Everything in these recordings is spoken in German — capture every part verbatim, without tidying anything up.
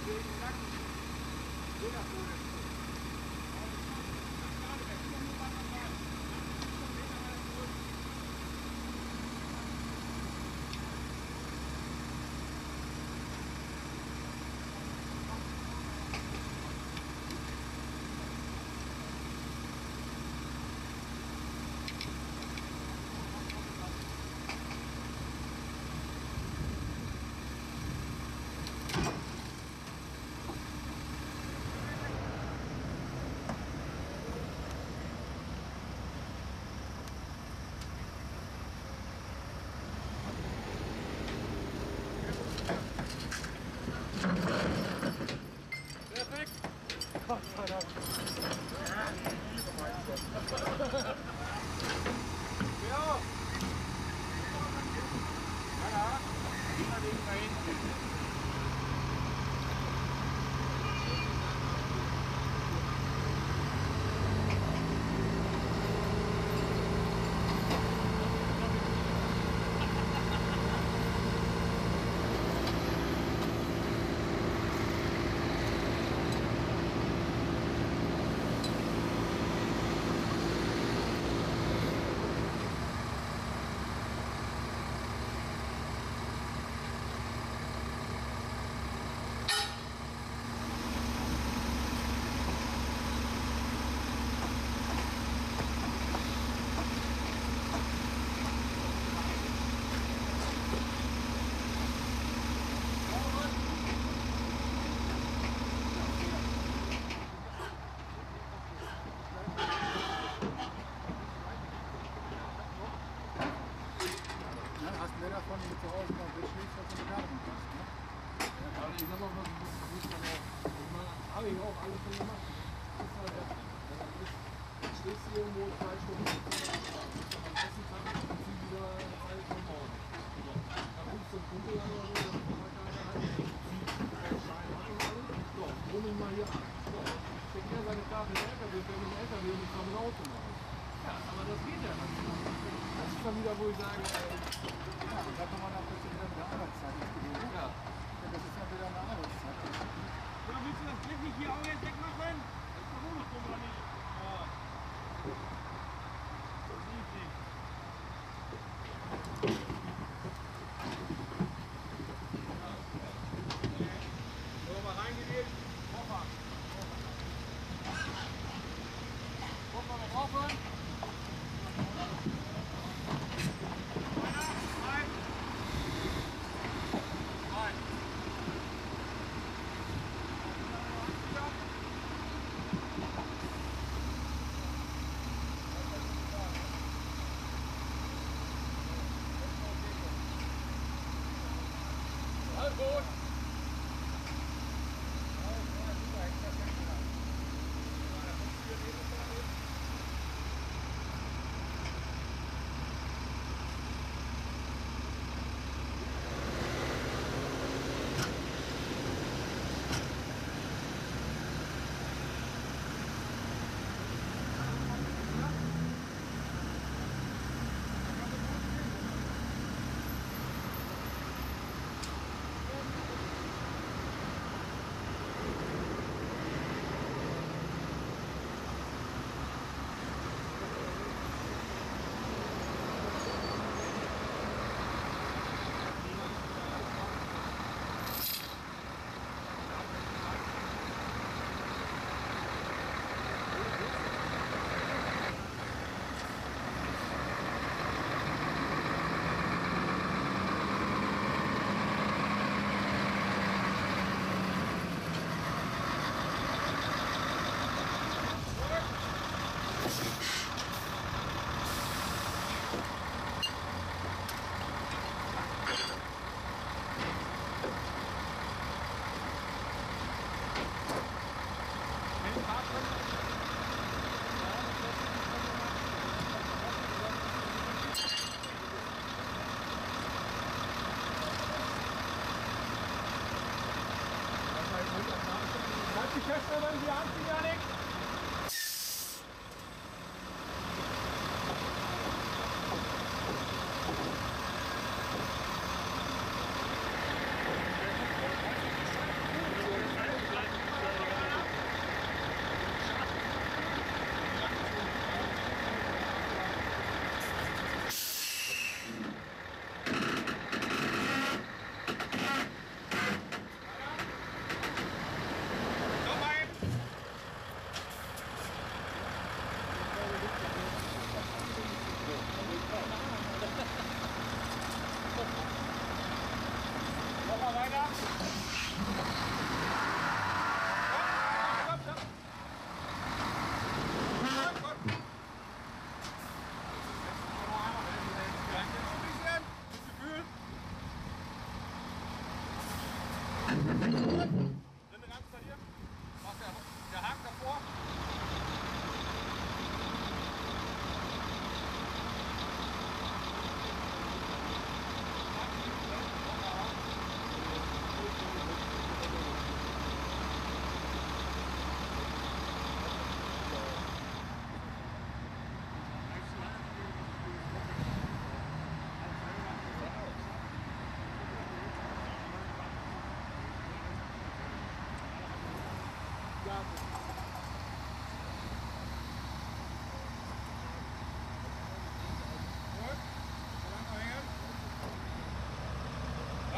Gott sei Dank. Ja. Ja, immer den da hinten. Mehr davon mit zu Hause noch durchschlägst, als du mit Garten hast. Ne? Ja, aber ich sag mal, was muss man auch. Habe ich auch alles schon gemacht. Das ist halt ja. Dann stehst du irgendwo drei Stunden am ersten Tag und ziehst wieder zwei Stunden morgen. Dann rufst du einen Kumpel an oder so, dann kommt halt keiner rein. Zieht den Schein ab und alles. So, rummel mal hier ab. So, steckt er seine Karte in den L K W, wenn ich einen L K W und ich komme ein Auto machen. Ja, aber das geht ja nicht. Das ist dann wieder, wo ich sage, ja, und da kann man auch wieder mit der Arbeitszeit nicht gewöhnen. Ja. Ja, das ist dann wieder eine Arbeitszeit. Ja, willst du das Blech nicht hier auch jetzt wegmachen? Das ist doch auch noch dumm, oder nicht? Ja. Das liegt nicht. So, mal reingewählt. Koffer. Koffer noch offen. Gut. Halt dich fest, wenn man die Hand zieht, Janik!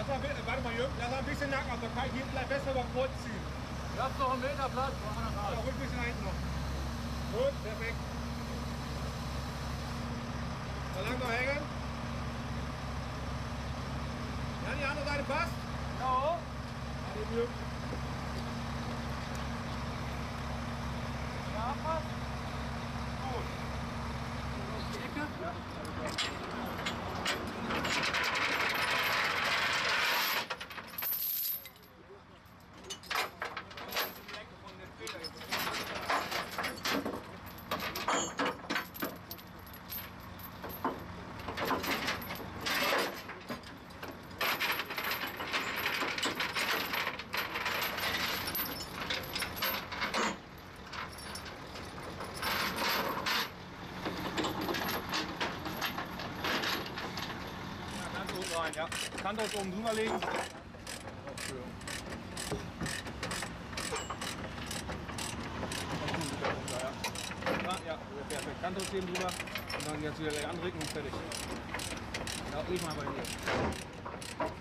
mal, warte mal, Jürgen, lass mal ein bisschen nacken, also kann ich hier vielleicht besser über Kreuz ziehen. Ihr habt noch einen Meter Platz, machen wir Ja, nach ruhig ein bisschen nach hinten noch. Gut, perfekt. So lang noch hängen. Ja, die andere Seite passt. Ja. Ja, die Jürgen. Ja, passt. Gut. Die Ecke? Ja. Rein, ja. Kante aus oben drüber legen. Ja, ja, perfekt. Kante aus oben drüber und dann jetzt wieder gleich andrücken und fertig. Ja, ruhig mal bei mir.